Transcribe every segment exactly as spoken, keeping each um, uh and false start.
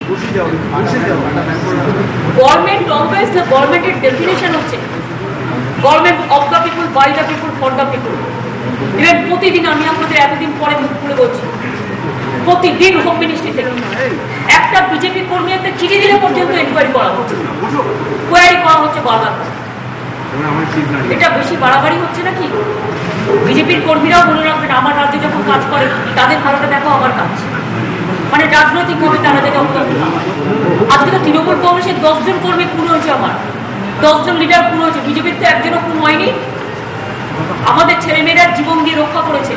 Government always the গভর্নমেন্টের definition হচ্ছে government of the people, by the people, for the people. Even প্রতিদিন আমি আপনাদের এতদিন পরে মুখ খুলে বলছি, প্রতিদিন হোম মিনিস্ট্রি থেকে একটা বিজেপি কর্মী একটা চিঠি দিলে পর্যন্ত এনকোয়ারি করা হচ্ছে, কোয়ারি করা হচ্ছে বারবার। এটা বেশি বাড়াবাড়ি হচ্ছে নাকি? বিজেপির কর্মীরাও মনে রাখবেন, আমার রাজ্যে যখন কাজ করে তাদের ভালোটা দেখো আমার কাজ, মানে রাজনৈতিকভাবে তারা যাতে অবদান। আজকে তো তৃণমূল কংগ্রেসের দশজন কর্মী খুন হয়েছে, আমার দশজন লিডার খুন হয়েছে, বিজেপির তো একজনও খুন হয়নি। আমাদের ছেলেমেয়েরা জীবন দিয়ে রক্ষা করেছে।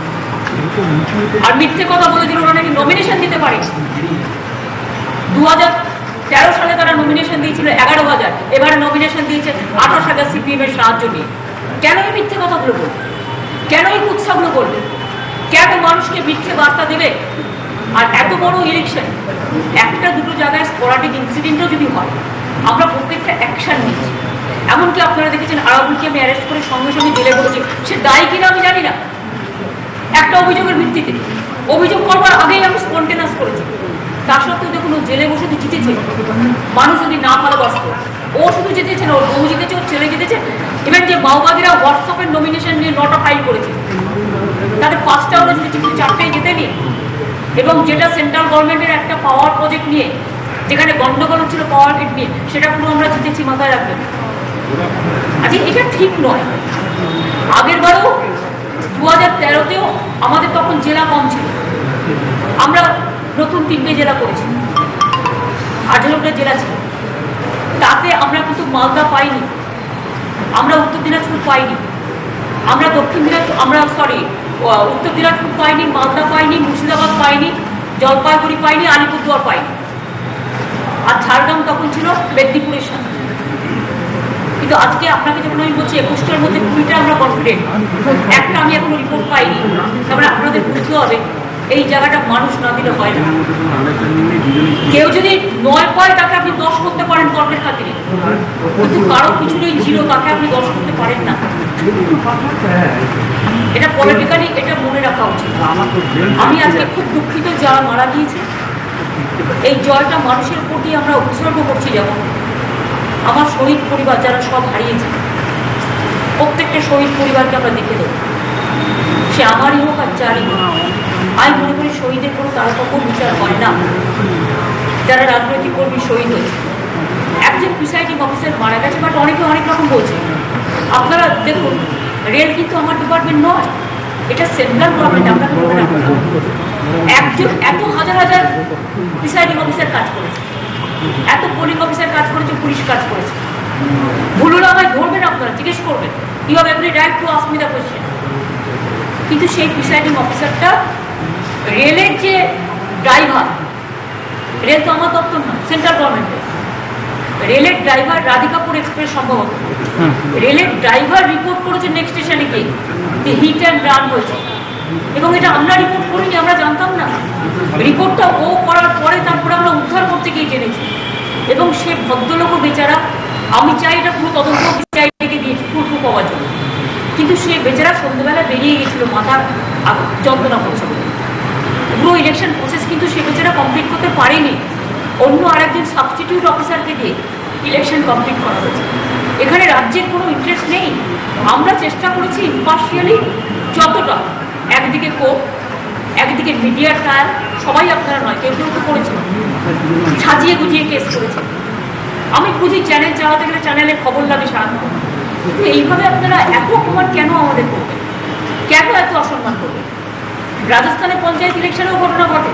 আর মিথ্যে কথা বলে দিল ওরা নাকি নমিনেশন দিতে পারে। দু হাজার তেরো সালে তারা নমিনেশন দিয়েছিল এগারো হাজার, এবারে নমিনেশন দিয়েছে আঠাশ হাজার সিপিএম এর সাহায্য নিয়ে। কেন এই মিথ্যে কথাগুলো বলবে? কেন এই উৎসাহগুলো করবে? কেন মানুষকে মিথ্যে বার্তা দেবে? আর এত বড় ইলেকশন, একটা দুটো জায়গায় স্পোরাডিক ইনসিডেন্টও যদি হয়, আমরা প্রত্যেকটা অ্যাকশন নিচ্ছি। এমনকি আপনারা দেখেছেন আরাবুলকে আমি অ্যারেস্ট করে সঙ্গে সঙ্গে জেলে বলেছি, সে দায়ী কিনা আমি জানি না, একটা অভিযোগের ভিত্তিতে অভিযোগ করবার আগেই আমি স্পন্টেনাস করেছি। তার সত্ত্বেও দেখুন ও জেলে বসে জিতেছে। মানুষ যদি না ভালোবাসত, ও শুধু জিতেছে না, ওর বউ জিতেছে, ওর ছেলে জিতেছে। ইভেন যে মাওবাদীরা হোয়াটসঅ্যাপের নমিনেশন নিয়ে নটা ফাইল করেছে, তাদের পাঁচটা ওরা জিতেছে, কিন্তু চারটেই জেতেনি। এবং যেটা সেন্ট্রাল গভর্নমেন্টের একটা পাওয়ার প্রজেক্ট নিয়ে, যেখানে গন্ডগোল হচ্ছিল পাওয়ার গ্রিড নিয়ে, সেটা পুরো আমরা জিতেছি, মাথায় রাখবেন। আচ্ছা, এটা ঠিক নয়। আগের বারেও দু হাজার তেরোতেও আমাদের তখন জেলা কম ছিল, আমরা নতুন তিনটে জেলা করেছি, আঠারোটা জেলা ছিল। তাতে আমরা কিন্তু মালদা পাইনি, আমরা উত্তর দিনাজপুর পাইনি, আমরা দক্ষিণ দিনাজপুর আমরা সরি উত্তর দিনাজপুর পাইনি, মালদা পাইনি, মুর্শিদাবাদ পাইনি, জলপাইগুড়ি পাইনি, আলিপুরদুয়ার পাইনি। আর ঝাড়গ্রাম তখন ছিল মেদিনীপুরের সাথে। কিন্তু আজকে আপনাকে যখন আমি বলছি একুশটার মধ্যে কুড়িটা আমরা কনফিডেন্ট, একটা আমি এখনো রিপোর্ট পাইনি। তারপরে আপনাদের বুঝতে হবে এই জায়গাটা মানুষ না দিলে হয় না। কেউ যদি নয় পায় তাকে আপনি দশ করতে পারেন তর্কের খাতিরে, কিন্তু কারো কিছু নেই জিরো, তাকে আপনি দশ করতে পারেন না। এটা পলিটিক্যালি এটা মনে রাখা উচিত। আমি আজকে খুব দুঃখিত যারা মারা গিয়েছে। এই জয়টা মানুষের প্রতি আমরা উৎসর্গ করছি। যেমন আমার শহীদ পরিবার যারা সব হারিয়েছে, প্রত্যেকটা শহীদ পরিবারকে আমরা দেখে দেবো, সে আমারই হোক আর যারই হোক। আমি মনে করি শহীদের কোনো তারতম্য বিচার হয় না। যারা রাজনৈতিক কর্মী শহীদ হয়েছে, একজন প্রিসাইডিং অফিসার মারা গেছে, বাট অনেকে অনেক রকম বলছে। আপনারা দেখুন, রেল কিন্তু আমার ডিপার্টমেন্ট নয়, এটা সেন্ট্রাল গভর্নমেন্ট। আপনাকে মনে রাখবেন, একজন এত হাজার হাজার প্রিসাইডিং অফিসার কাজ করেছে, এত পোলিং অফিসার কাজ করেছে, পুলিশ কাজ করেছে। ভুল হলে আমায় ধরবেন, আপনারা জিজ্ঞেস করবেন, you have every right to ask me the question. কিন্তু সেই প্রিসাইডিং অফিসারটা রেলের যে ড্রাইভার, রেল তো আমার দপ্তর না, সেন্ট্রাল গভর্নমেন্টের। রেলের ড্রাইভার রাধিকাপুর এক্সপ্রেস সম্ভবত, রেলের ড্রাইভার রিপোর্ট করেছে নেক্সট স্টেশনে গিয়ে যে হিট অ্যান্ড রান হয়েছে। এবং এটা আমরা রিপোর্ট করিনি, আমরা জানতাম না। রিপোর্টটা ও করার পরে তারপরে আমরা উদ্ধার করতে গিয়ে জেনেছি। এবং সে ভদ্রলোক বেচারা, আমি চাই এটা পুরো তদন্ত সিআইডিকে দিয়েছি পুরো পাওয়ার জন্য, কিন্তু সে বেচারা সন্ধ্যেবেলা বেরিয়ে গেছিল, মাথার যন্ত্রণা করছে। পুরো ইলেকশন প্রসেস কিন্তু সে বেচারা কমপ্লিট করতে পারেনি, অন্য আরেকজন সাবস্টিটিউট অফিসারকে দিয়ে ইলেকশন কমপ্লিট করা হয়েছে। এখানে রাজ্যের কোনো ইন্টারেস্ট নেই। আমরা চেষ্টা করেছি ইম্পার্শিয়ালি যতটা, একদিকে কোর্ট, একদিকে মিডিয়ার ট্রায়াল, সবাই আপনারা নয়, কেউ কেউ তো করেছে, সাজিয়ে গুজিয়ে কেস করেছে। আমি বুঝি চ্যানেল চালাতে গেলে চ্যানেলে খবর লাগে সারাক্ষণ, কিন্তু এইভাবে আপনারা এত অপমান কেন আমাদের করবেন? কেন এত অসম্মান করবেন? রাজস্থানে পঞ্চায়েত ইলেকশনেও ঘটনা ঘটে,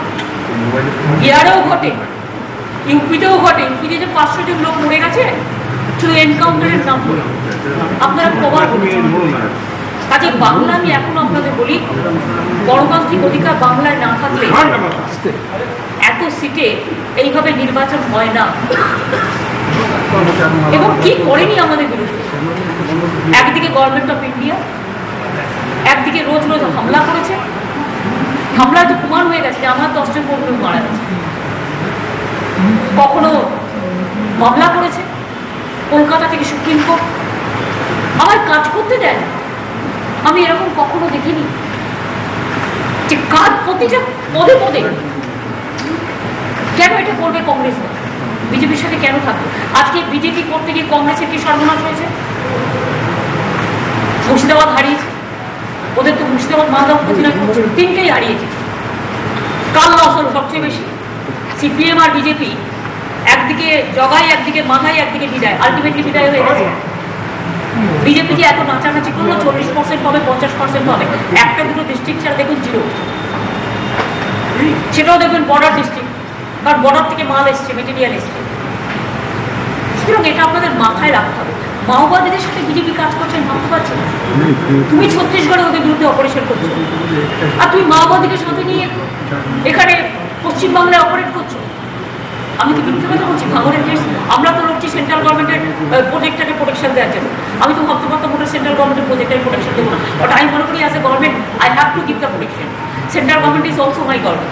বিহারেও ঘটে, ইউপিতেও ঘটে। ইউপিতে যে পাঁচশো জন লোক মরে গেছে শুধু এনকাউন্টারের নাম বলে, আপনারা কভার করেছেন। কাজে বাংলা, আমি এখনো আপনাদের বলি, গণতান্ত্রিক অধিকার বাংলায় না থাকলে এত সিটে এইভাবে নির্বাচন হয় না। এবং কি করেনি আমাদের বিরুদ্ধে? একদিকে গভর্নমেন্ট অফ ইন্ডিয়া, একদিকে রোজ রোজ হামলা করেছে। হামলায় তো প্রমাণ হয়ে গেছে যে আমার দশজন কর্মী মারা গেছে। কখনো মামলা করেছে কলকাতা থেকে সুপ্রিম কোর্ট, আমার কাজ করতে দেয় না। আমি এরকম কখনো দেখিনি যে কাজ প্রতিটা পদে পদে কেন এটা করবে কংগ্রেস? বিজেপির সাথে কেন থাকবে? আজকে বিজেপি করতে গিয়ে কংগ্রেসের কি সর্বনাশ হয়েছে? মুর্শিদাবাদ হারিয়েছে, ওদের তো মুর্শিদাবাদ মালদা উপজেলায় করছে, তিনটেই হারিয়েছে। কাল লস হল সবচেয়ে বেশি। সিপিএম আর বিজেপি একদিকে জগাই, একদিকে মাথায়, একদিকে বিদায়, আলটিমেটলি বিদায় হয়ে গেছে। বিজেপি যে এত নাচানাচি করলো, চল্লিশ পার্সেন্ট পাবে, পঞ্চাশ পার্সেন্ট পাবে, একটা দুটো ডিস্ট্রিক্ট ছাড়া দেখুন জিরো। সেটাও দেখবেন বর্ডার ডিস্ট্রিক্ট, কারণ বর্ডার থেকে মাল এসছে, মেটেরিয়াল এসছে। সুতরাং এটা আপনাদের মাথায় রাখতে হবে। মাওবাদীদের সাথে বিজেপি কাজ করছেন, ভাবতে পারছেন? তুমি ছত্তিশগড়ে ওদের বিরুদ্ধে অপারেশন করছো, আর তুমি মাওবাদীকে সাথে নিয়ে এখানে পশ্চিমবাংলায় অপারেট করছো। আমি তো মিথ্যে কথা বলছি? ভাঙরের কেস আমরা তো লড়ছি সেন্ট্রাল গভর্নমেন্টের প্রজেক্টটাকে প্রোটেকশন দেওয়ার জন্য। আমি তো ভাবতে পারতাম ওটা সেন্ট্রাল গভর্নমেন্টের প্রজেক্টটাকে প্রোটেকশন দেবো না, বাট আমি মনে করি as a government I have to give the protection. Central government is also my government.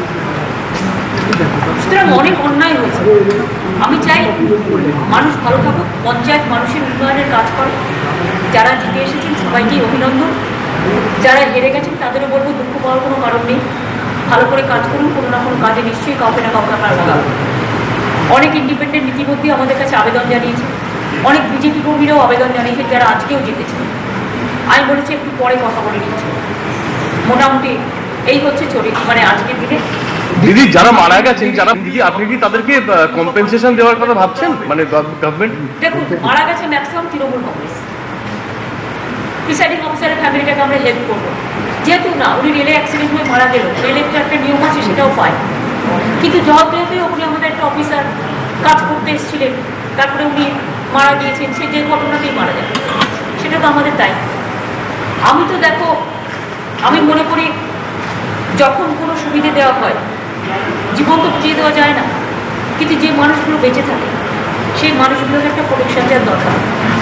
সুতরাং অনেক অন্যায় হয়েছে। আমি চাই মানুষ ভালো থাকুক, পঞ্চায়েত মানুষের উন্নয়নের কাজ করে। যারা জিতে এসেছেন সবাইকেই অভিনন্দন, যারা হেরে গেছেন তাদেরও বলবো দুঃখ পাওয়ার কোনো কারণ নেই। ভালো করে কাজ করুন, কোনো না কোনো কাজে নিশ্চয়ই কাউকে না কাউকে আপনারা লাগাবেন। অনেক ইন্ডিপেন্ডেন্ট নীতিমন্ত্রী আমাদের কাছে আবেদন জানিয়েছে, অনেক বিজেপি কর্মীরাও আবেদন জানিয়েছে যারা আজকেও জিতেছে। আমি বলেছি একটু পরে কথা বলে নিচ্ছি। মোটামুটি এই হচ্ছে চরিত্র, মানে আজকের দিনে। দিদি যারা মারা গেছেন, যারা দিদি আপনি কি তাদেরকে কম্পেনসেশন দেওয়ার কথা ভাবছেন, মানে গভর্নমেন্ট? দেখুন, মারা গেছে ম্যাক্সিমাম তৃণমূল কংগ্রেস। প্রিসাইডিং অফিসারের ফ্যামিলিটাকে আমরা হেল্প করবো, যেহেতু না উনি রেলে অ্যাক্সিডেন্ট হয়ে মারা গেল, রেলের তো একটা নিয়ম আছে সেটাও পায়। কিন্তু জবাবদেহিতে উনি আমাদের একটা অফিসার, কাজ করতে এসেছিলেন, তারপরে উনি মারা গিয়েছেন, সে যে ঘটনাতেই মারা যাবে, সেটা তো আমাদের দায়িত্ব। আমি তো দেখো, আমি মনে করি যখন কোনো সুবিধে দেওয়া হয়, জীবন তো বুঝিয়ে দেওয়া যায় না, কিন্তু যে মানুষগুলো বেঁচে থাকে সেই মানুষগুলোকে একটা প্রোটেকশন দেওয়ার দরকার।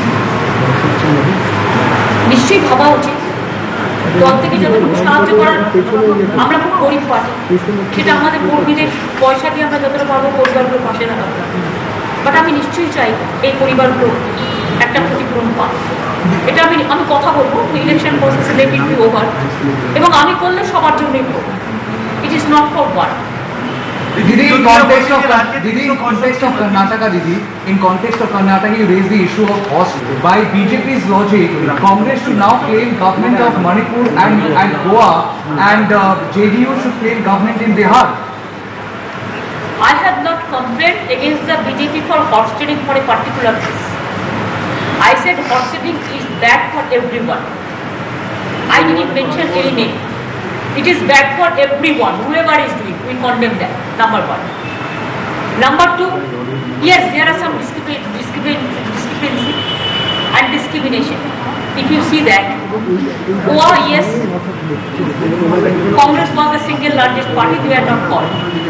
নিশ্চয়ই ভাবা উচিত দল থেকে যতটুকু সাহায্য করার, আমরা খুব গরিব পার্টি, সেটা আমাদের কর্মীদের পয়সা দিয়ে আমরা যতটা পারবো পরিবারগুলো পাশে দাঁড়াবো। বাট আমি নিশ্চয়ই চাই এই পরিবারগুলো একটা ক্ষতিপূরণ পাক। এটা আমি আমি কথা বলবো ইলেকশন প্রসেসে, লেট ইট বি ওভার, এবং আমি করলে সবার জন্যই করবো। It is not for one. Didi, in context of Didi, in context of Karnataka, Didi, in context of Karnataka, you raised the issue of cost. By B J P's logic, Congress should now claim government of Manipur and and Goa, and uh, J D U should claim government in Bihar. I have not complained against the B J P for horse trading for a particular case. I said horse trading is bad for everyone. I didn't mention any name. It is bad for everyone, whoever is doing. We condemn that, number one. Number two, yes, there are some discrepancy and discrimination. If you see that, Goa, yes, Congress was the single largest party, they were not called.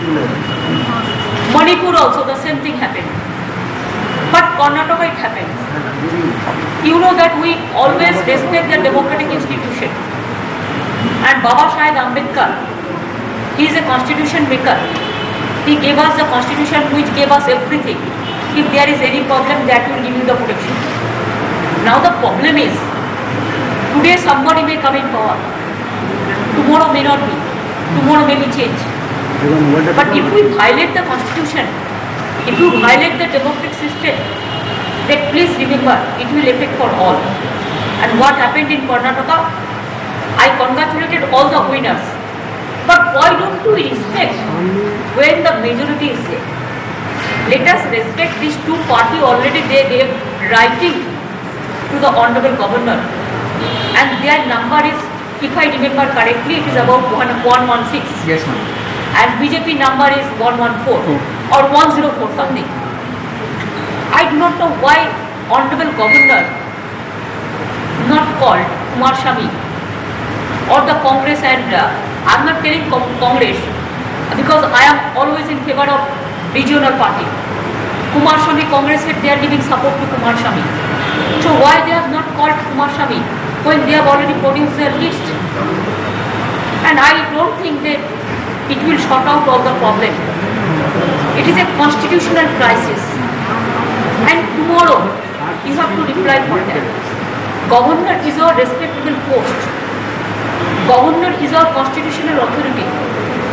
Manipur also, the same thing happened. But Karnataka, it happened. You know that we always respect the democratic institution. And Baba Saheb Ambedkar, he is a constitution maker. He gave us the constitution which gave us everything. If there is any problem, that will give you the protection. Now the problem is, today somebody may come in power, tomorrow may not be, tomorrow may be changed. But if we violate the constitution, if you violate the democratic system, then please remember, it will affect for all. And what happened in Karnataka, I congratulated all the winners. But why don't we respect when the majority is there? Let us respect these two parties. Already they gave writing to the Honorable Governor, and their number is, if I remember correctly, it is about one one six. Yes, ma'am. And B J P number is one one four or one zero four something. I do not know why Honorable Governor not called Kumar Shami or the Congress, and uh, I am not telling Congress because I am always in favor of regional party. Kumar Shami, Congress said they are giving support to Kumar Shami. So why they have not called Kumar Shami when they have already produced their list? And I don't think that it will sort out all the problem. It is a constitutional crisis, and tomorrow you have to reply for that. Governor is our respectable post. Governor is our constitutional authority.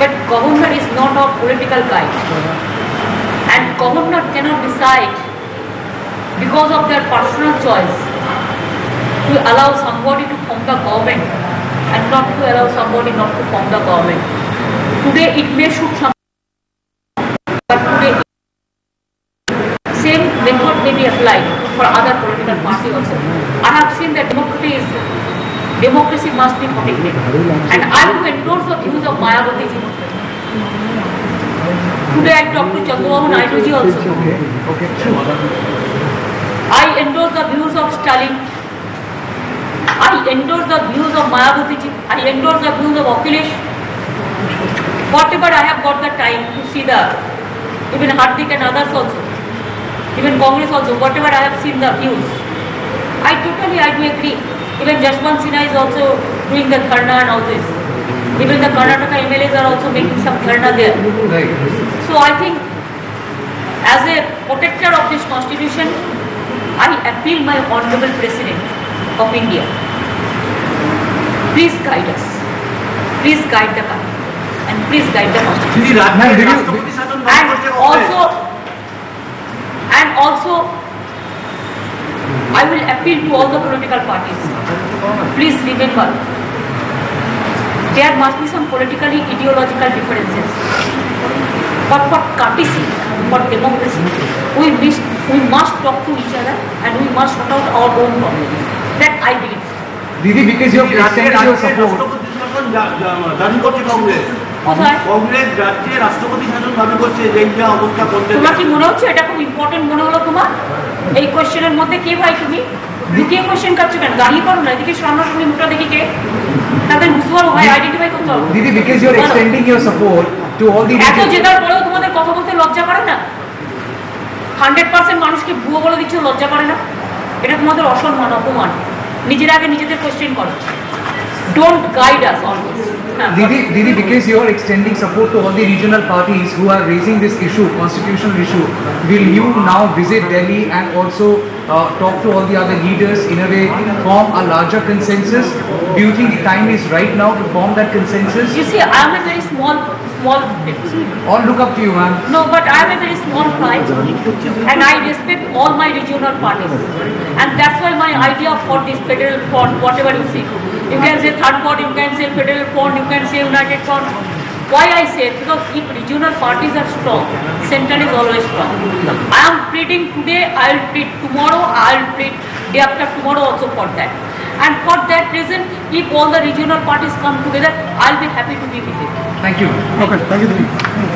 But governor is not a political guide. And governor cannot decide because of their personal choice to allow somebody to form the government and not to allow somebody not to form the government. Today it may shoot some, but today same method may be applied for other political party also. I have seen that democracy is democracy must be protected, and I will endorse the views of Mayawati ji. Today I talked to Chandrababu Naidu ji also. Okay, okay, sure. I endorse the views of Stalin. I endorse the views of Mayawati ji. I endorse the views of Akhilesh. Whatever I have got the time to see the, even Hardik and others also, even Congress also, whatever I have seen the views, I totally, I do agree. Even Jaswant Sinha is also doing the dharna and all this. Even the Karnataka M L As are also making some dharna there. Right. So I think, as a protector of this constitution, I appeal my honorable President of India. Please guide us. Please guide the country. And please guide the constitution. Ma'am, did you, And also, and also, I will appeal to all the political parties. Please remember, there must be some politically ideological differences. But for courtesy, for democracy, we must, we must talk to each other and we must sort out our own problems. That I believe. Didi, because you have extended your support. দাবি করছে কংগ্রেস কোথায়? কংগ্রেস রাজ্যে রাষ্ট্রপতি শাসন দাবি করছে যে যা অবস্থা করতে তোমার কি মনে হচ্ছে এটা খুব ইম্পর্টেন্ট মনে হলো তোমার এই কোশ্চেনের মধ্যে? কে ভাই তুমি দ্বিতীয় কোশ্চেন করছো কেন? দাঁড়িয়ে করো না, এদিকে সামনাসামনি মুখটা দেখি কে, তাদের বুঝতে পারো ভাই, আইডেন্টিফাই করতে হবে। Didi, because you are extending your support to all the এত জেতার পরেও তোমাদের কথা বলতে লজ্জা করে না? হান্ড্রেড পার্সেন্ট মানুষকে ভুয়ো বলে দিচ্ছ, লজ্জা করে না? এটা তোমাদের অসম্মান, অপমান। নিজেরা আগে নিজেদের কোশ্চেন করো। Don't guide us on this. Didi, Didi, because you are extending support to all the regional parties who are raising this issue, constitutional issue, will you now visit Delhi and also uh, talk to all the other leaders in a way, form a larger consensus? Do you think the time is right now to form that consensus? You see, I am a very small, small. All look up to you, ma'am. No, but I am a very small fry, and I respect all my regional parties, and that's why my idea for this federal front, whatever you see, you can say third front, you can say federal front, you can say united front. Why I say it? Because if regional parties are strong, central is always strong. I am pleading today, I will plead tomorrow, I will plead day after tomorrow also for that. And for that reason, if all the regional parties come together, I will be happy to be with it. Thank you. Okay, thank you.